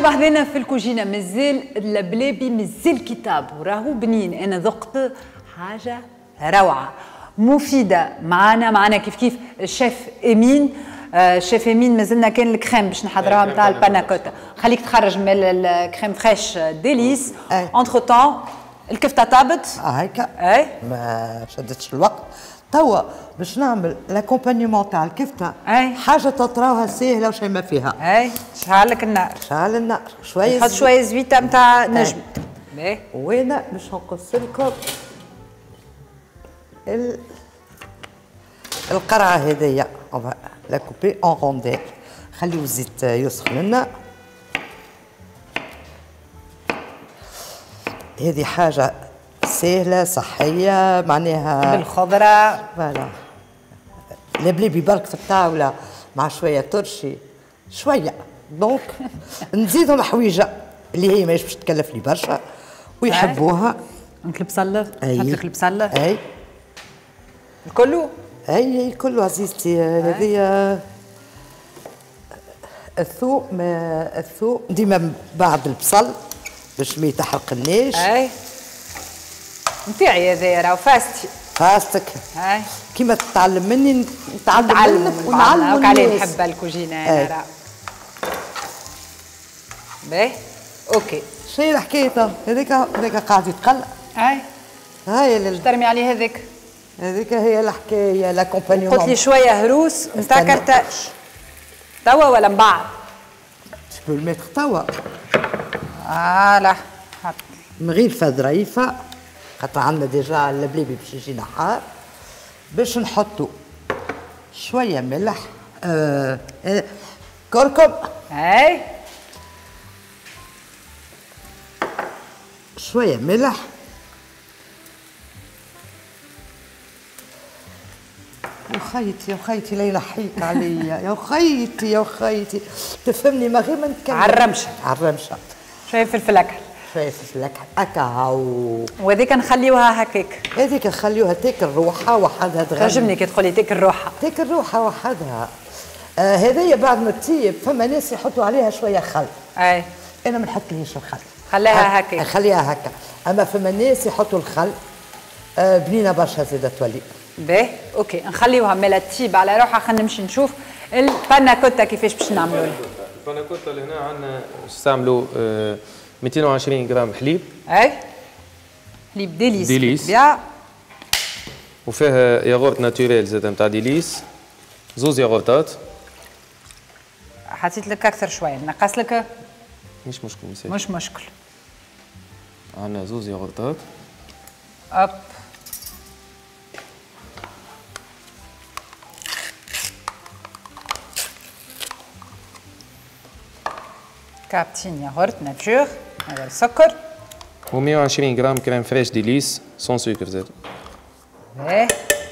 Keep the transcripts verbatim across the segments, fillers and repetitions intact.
مرحبا حذينا في الكوجينه. مازال اللبلابي مازال كتاب وراهو بنين. انا ذقت حاجه روعه مفيده. معانا معانا كيف كيف الشيف امين. آه الشيف امين مازلنا كان الكريم باش نحضروها نتاع الباناكوتا. خليك تخرج من الكريم فريش ديليس. انتر تون الكفته طابت. اه هيك. اي ما شدتش الوقت. توا باش نعمل لاكومبانيمون تاع الكفته. اي حاجه تطراوها ساهله وشي ما فيها. اي شعل لك النار. شعل النار شويه. نحط شويه زويته نتاع نجم. باهي. وانا باش نقص لكم ال... القرعه هذيا لا كوبي اون رونديل. خليو الزيت يسخن لنا. هذه حاجه سهله صحيه معناها بالخضره. فوالا لبليبي برك في الطاوله مع شويه ترشي شويه دونك نزيدهم حويجه اللي هي ماهيش باش تكلف لي برشا ويحبوها. انت البصله نحط لك البصله. اي الكلو. اي اي كله عزيزتي. هذه الثوم. الثوم ديما بعد البصل باش ما يتحرقلناش. اي نتاعي هذايا راهو فاستي. فاستك. اي كيما تتعلم مني نتعلم منك ونعلم الناس. عليه نحب الكوجينه انا راه. باهي اوكي. شنو الحكايه هذيك؟ هذيك قاعد يتقلع. اي هاي اللي ترمي عليه هذاك. هذيك هي الحكايه لاكومبانيمون. قلت لي شويه هروس نتاع كرتاش توا ولا من بعد؟ تبو الميتر توا. اه لا حط مغيفه ظريفه خاطر عندنا ديجا اللبليبي باش يجينا حار. باش نحطو شويه ملح. آه آه كركم. اي شويه ملح. يا خيتي يا خيتي لا يلحيك عليا يا خيتي يا خيتي تفهمني ما غير ما نتكلم. عالرمشه. عالرمشه. شويه فلفل اكحل. شويه فلفل اكحل هكا هاو. وهذيك نخليوها هكاك. هذيك نخليوها تاكل روحها وحدها. تعجبني كي تقولي تاكل روحها. تاكل روحها وحدها. آه هذيا بعد ما تطيب فما ناس يحطوا عليها شويه خل. اي انا ما نحطليش الخل. خليها هكاك. خليها هكا. اما فما ناس يحطوا الخل. آه بنينه برشا زاده تولي. باهي اوكي نخليوها مالا تطيب على روحها. خلينا نمشي نشوف الباناكوتا كيفاش باش نعملوا. الباناكوتا اللي هنا عندنا نستعملوا آه مئتين وعشرين غرام حليب. اي حليب ديليس. ديليس بيا. وفيها ياغورت ناتوريل زاد نتاع ديليس. زوز ياغورتات. حطيت لك اكثر شويه نقص لك. مش مشكل مساء. مش مشكل. عندنا زوز ياغورتات. اب كابتين ياغورت ناتور. هذا السكر. و مئة وعشرين غرام كريم فريش ديليس سون سكر زاد. ايه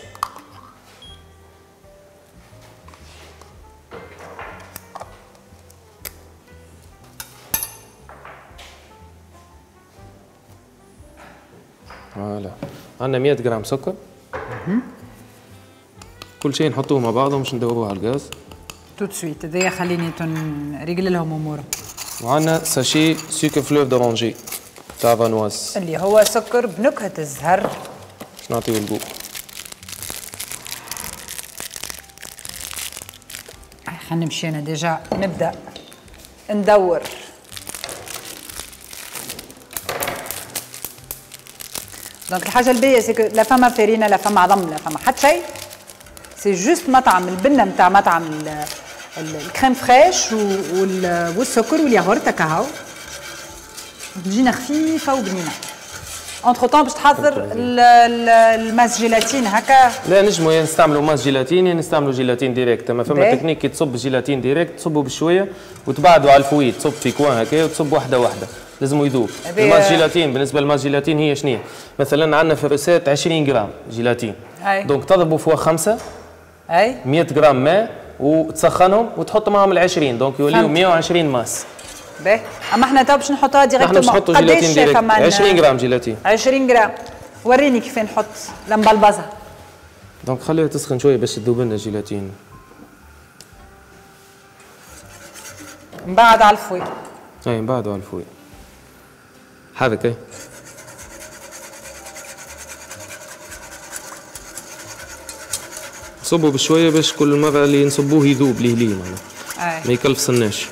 فوالا عندنا مئة غرام سكر. كل شيء نحطوه مع بعضهم باش ندوروه على الغاز. تو سويت هذايا خليني نريقل لهم امورهم. وعندنا ساشي سكر فلور دورانجي تاع فانواز اللي هو سكر بنكهه الزهر باش نعطيو الجو. خلينا نمشي انا ديجا نبدا ندور. دونك الحاجه الباهيه سي كو لا فما فارينه لا فما عظم لا فما حتى شيء. سي جوست مطعم البنه نتاع مطعم الكريم فريش والسكر والياغورت هكا هاو تجينا خفيفه وبنينه. انتر طون باش تحضر الماس جيلاتين هكا. لا نجموا يا نستعملوا ماس جيلاتين يا نستعملوا جيلاتين ديريكت. اما فما تكنيك كي تصب جيلاتين ديريكت تصبوا بشويه وتبعدوا على الفويت. تصب في كوان هكا وتصب واحده واحده لازم يذوب. الماس جيلاتين بالنسبه للماس جيلاتين هي شنو؟ مثلا عندنا في الريسيت عشرين غرام جيلاتين. دونك تضربوا فوا خمسه. اي مئة غرام ماء وتسخنهم وتحط معهم ال عشرين دونك يوليو مئة وعشرين ماس. باهي اما احنا تو باش نحطوها ديريكتومون. احنا باش نحطوا جيلاتين ديريكت عشرين غرام جيلاتين. عشرين غرام. وريني كيف نحط لمبلبزه. دونك خليها تسخن شويه باش تذوب لنا الجيلاتين. من بعد على الفوي. اي نبعدوا على الفوي. حرك اي. نصبوا بشويه باش كل مره اللي نصبوه يذوب ليه ليه معناها. ما يكلفصناش.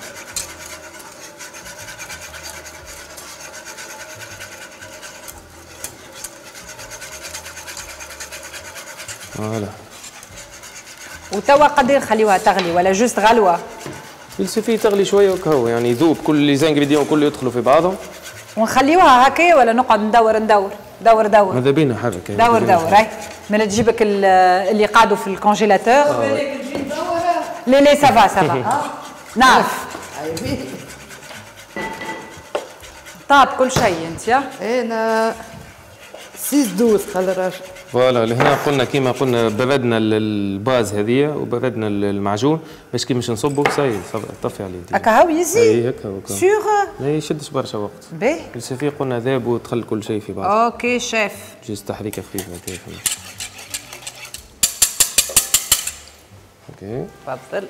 فوالا. وتوا قد نخليوها تغلي ولا جوست غلوه؟ يلسفي تغلي شويه وكهو يعني يذوب كل لي زانغريديون كله يدخلوا في بعضهم. ونخليوها هكايا ولا نقعد ندور ندور دور دور؟ ماذا بينا حركه. دور دور اي من تجيبك اللي قعدوا في الكونجيلاتور. لا لا سافا سافا نعرف. طاب كل شيء انت يا؟ انا ستة دوز خلي الراجل. فوالا لهنا قلنا كيما قلنا بردنا الباز هذيا وبردنا المعجون باش كي باش نصبوا ساي طفي عليه. هكا هاو يزي؟ اي هكا هكا. سيغ؟ لا يشدش برشا وقت. باهي. السفي قلنا ذاب ودخل كل شيء في بعض. اوكي شيف. جيست تحريكه خفيفه هكا. اوكي. تفضل.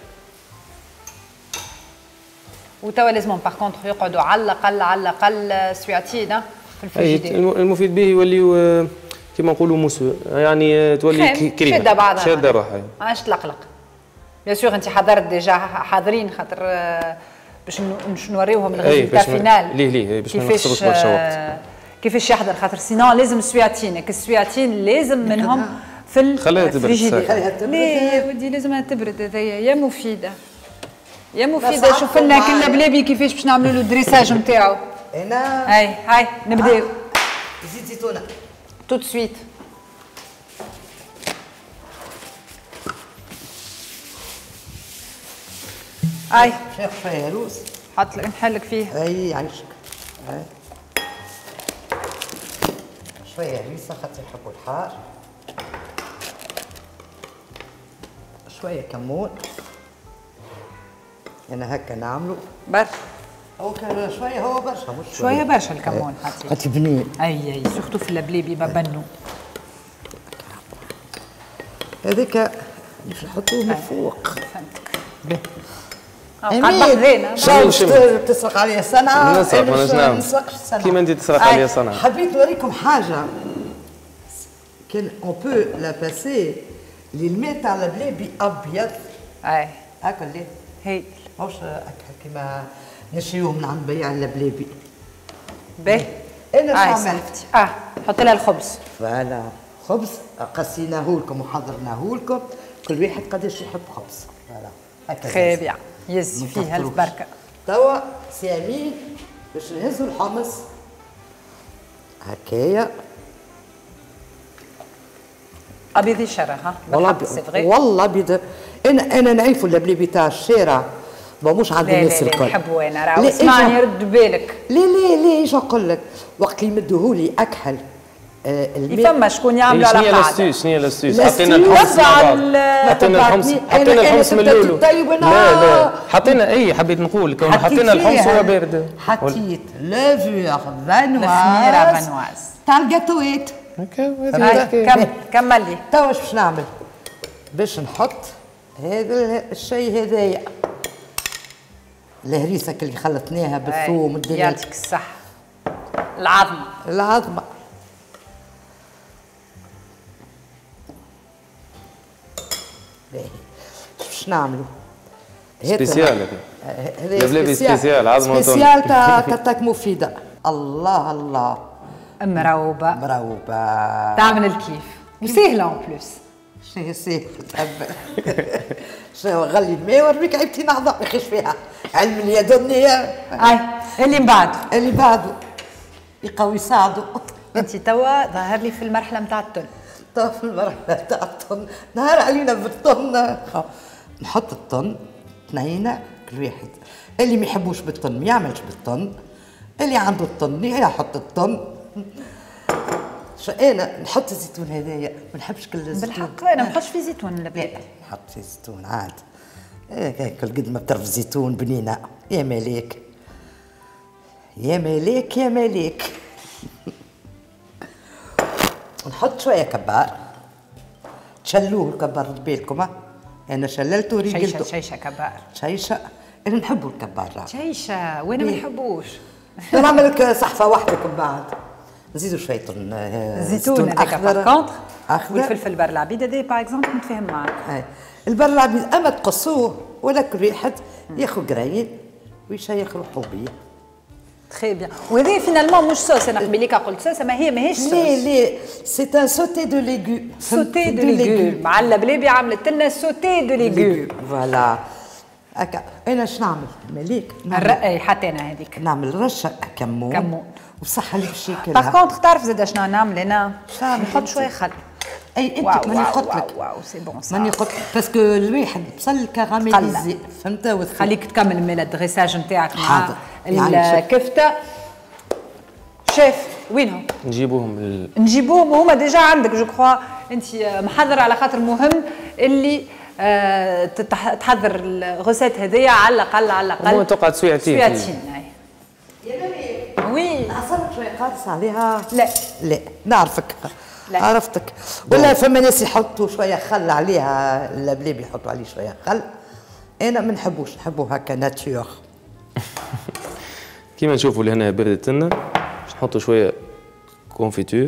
وتوا لازمهم باغ كونتخ يقعدوا على الاقل على الاقل سويعتين في الفريجيدير. المفيد به يوليو كيما نقولوا موسو يعني تولي كريمه شاده بعضها شاده روحها. ما عادش تلقلق. بيان سور انت حضرت ديجا حاضرين خاطر باش نوريوهم الريزلتا فينال. ليه ليه باش ما نخسروش برشا وقت. كيفاش يحضر خاطر سينون لازم سويعتين، السويعتين لازم منهم في الفريجيدير. خليها تبرد. لا يا ودي لازمها تبرد هذيا يا مفيده. يا مفيده شوف لنا كنا بلابي كيفاش باش نعملوا له الدريساج نتاعو. انا هاي هاي نبداو. زيت زيتونه. تو دو سويت. هاي شيخ فيروز. حط لك نحلك فيه. اي يعيشك. هاي شويه هريسه خاطر يحبوا الحار. شويه كمون. انا هكا نعملو برشا. هو كان شويه هو برشا مش شويه. شويه برشا الكمون حطيت. حطي بنين. اي اي سورتو في اللبلابي ما بنوا. هذاك باش نحطوه من فوق. فهمتك. قاعد بحذينا. شاوش تسرق عليا صنعة. نسرق ماناش نعمل. نسرقش الصنعة. كيما انت تسرق عليا صنعة. حبيت نوريكم حاجة. كان اون بو لا باسي للماء تاع البلابي ابيض. اي هاكا اللي هي ماهوش هكا كيما نشريوه من عند بياع البلابي. باهي. انا شو عملت؟ اه حط لها الخبز. فوالا خبز قسيناه لكم وحضرناه لكم كل واحد قداش يحب خبز. فوالا هكا. خير بيان يزي فيها الف بركه. توا سامين باش نهزوا الحمص هكايا. ابيض يشرى ها. والله والله ابيض. انا انا نعرفوا اللبلابي تاع الشارع مش عند الناس الكل. لا لا نحبوا انا راه اسمعني رد بالك. لا لا لا ايش نقول لك وقت اللي يمدوهولي اكحل آه الماء. فما شكون يعملوا على قاعده. شنو هي لاستيس شنو هي لاستيس حطينا الحمص مع بعض. حطينا الحمص حطينا الحمص من الاول. لا لا حطينا اي حبيت نقول كون حطينا الحمص وهو بارد. حطيت لافور فانواز. الخميره فانواز تاع الجاتوات. هكا كمل كمل لي. توا واش باش نعمل؟ باش نحط هذا الشيء هذايا الهريسه اللي خلطناها بالثوم والدنيا. يعطيك الصحه. العظمه العظمه. باهي باش نعملوا؟ سبيسيال هذا هذا سبيسيال عظمه سبيسيال تاع تاعك مفيده. الله الله مروبه مروبه تعمل الكيف وسهله اون بلوس. شنو سهل تحب شنو غلي الماء وربيك عيبتي نعظم ما يخش فيها علم اليد النية. اي اللي من بعده اللي بعده يقوي صعده. انت توا ظهر لي في المرحله نتاع الطن. توا في المرحله تاع الطن نهار علينا بالطن. نحط الطن اثنين كل واحد. اللي ما يحبوش بالطن ما يعملش بالطن. اللي عنده الطن يحط الطن. شو انا نحط الزيتون هذايا ما نحبش كل الزيتون. بالحق انا ما نحطش فيه زيتون البلاد. نحط فيه زيتون عاد. هيك كل قد ما بتعرف زيتون بنينه. يا ملاك يا ملاك يا ملاك. نحط شويه كبار. تشلوه الكبار بالكم. انا شللته ريقلته. شيشه شيشه كبار. شيشه انا نحبوا الكبار. شيشه وانا ما نحبوش. نعمل لك صحفه واحده من بعد نزيدوا شويه زيتون هذاك باغ كونتر اخضر والفلفل برلعبيد هذا باغ اكزومبل نتفاهم معاك. اي البرلعبيد اما تقصوه ولا كل واحد ياخذ قرايين ويشيخ روحو بيه. تري بيان. وهذه فينالمون مش صوص، انا قبيليك قلت صوص ما هي ماهيش صوص. لي لي سي ان سوتي دو ليغو. سوتي دو ليغو مع اللبلابي عملت لنا سوتي دو ليغو. فوالا هكا. انا اش نعمل مليك؟ الرقي حتى انا هذيك نعمل رشه كمون كمون وصحه اللي باش ياكلها. باغ كونتر تعرف زاد شنو نعمل انا؟ نحط شويه خل. اي انت ماني قلت لك واو سي بون صح ماني قلت لك باسكو الواحد بصل كراميليزي فهمت. خليك تكمل من الدغيساج نتاعك مع الكفته. شيف وينهم؟ نجيبوهم ال... نجيبوهم وهما ديجا عندك جو كخوا انت محضر على خاطر مهم اللي آه تحضر الغوسيت هذيا على الاقل على الاقل المهم تقعد سويعتين سويعتين. يا مريم وي عصرت شويه قارص عليها. لا لا نعرفك لا. عرفتك. ولا فما ناس يحطوا شويه خل عليها، اللبلاب يحطوا عليه شويه خل. انا ما نحبوش، نحبو هكا ناتور. كيما نشوفوا لهنا بردت لنا باش نحطوا شويه كونفيتور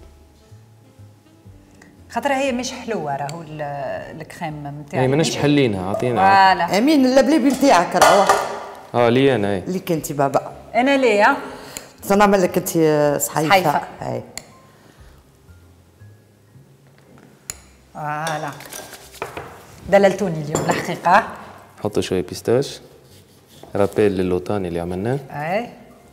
خاطر هي مش حلوه راهو الكريم نتاعها. اي ماناش محلينها عطينا. فوالا امين اللبلابي نتاعك راهو. اه لي انا. اي ليك انت بابا. انا ليا سنعمل لك انت صحيفه. صحيفه اي فوالا دللتوني اليوم الحقيقه. نحطوا شويه بيستاش رابيل للوطاني اللي عملناه. اي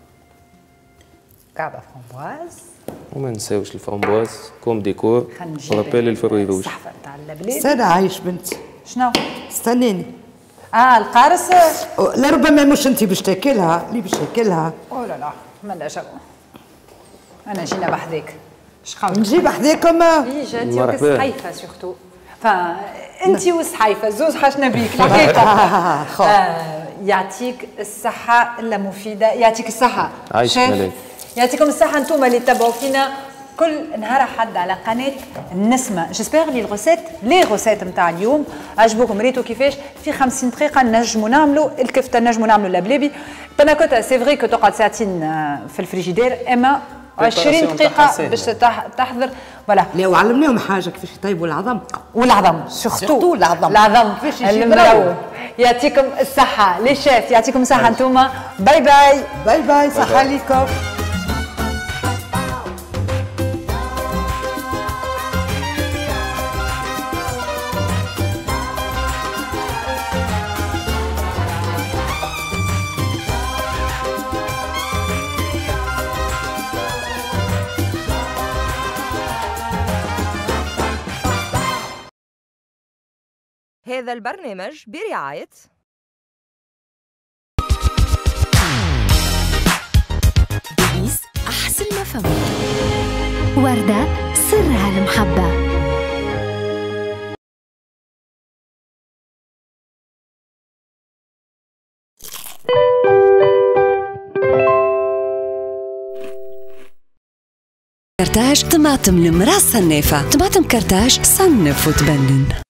كعبه فرامبواز وما نساوش الفرامبواز كوم ديكور ورابيل الفروي روج. الصحفه نتاع اللبلاب. استنى عايش بنتي. شنو؟ استنيني. اه القارص لربما مش انت باش تاكلها، اللي باش ياكلها. او لا لا مالا جو انا جينا بحذاك. شقاوك نجيب حذاكم. اي جاتي الصحيفه سورتو. فانت والصحيفه زوز حاشنا بيك الحقيقه. آه يعطيك الصحه الا مفيده. يعطيك الصحه عايش ملاك. يعطيكم الصحه انتم اللي تتبعوا فينا كل نهار حد على قناه النسمه. جيسبيغ لي الغوسيت لي غوسيت نتاع اليوم عجبوكم. ريتو كيفاش في خمسين دقيقه نجموا نعملوا الكفته، نجموا نعملوا اللبلابي. بناكوتا سي فري كو تقعد ساعتين في الفريجيدير، اما عشرين دقيقه باش تحضر. فوالا لا وعلمناهم حاجه كيفاش يطيبوا العظم. والعظم سورتو سورتو العظم العظم كيفاش يجي المروب. يعطيكم الصحه لي شيف، يعطيكم الصحه انتم. باي باي باي باي صحه ليكم. هذا البرنامج برعاية بيس أحسن ما فوق. وردة سرها المحبة. كرتاج طماطم المراس صنافة. طماطم كرتاج صنف وتبنن.